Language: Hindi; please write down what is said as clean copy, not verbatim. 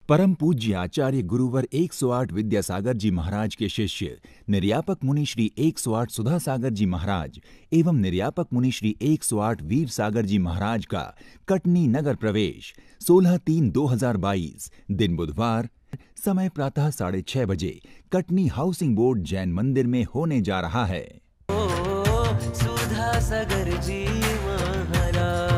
परम पूज्य आचार्य गुरुवर 108 विद्यासागर जी महाराज के शिष्य निर्यापक मुनि श्री 108 सुधा सागर जी महाराज एवं निर्यापक मुनि श्री 108 वीर सागर जी महाराज का कटनी नगर प्रवेश 16/3/2022 दिन बुधवार समय प्रातः 6:30 बजे कटनी हाउसिंग बोर्ड जैन मंदिर में होने जा रहा है। सुधा सागर जी महाराज।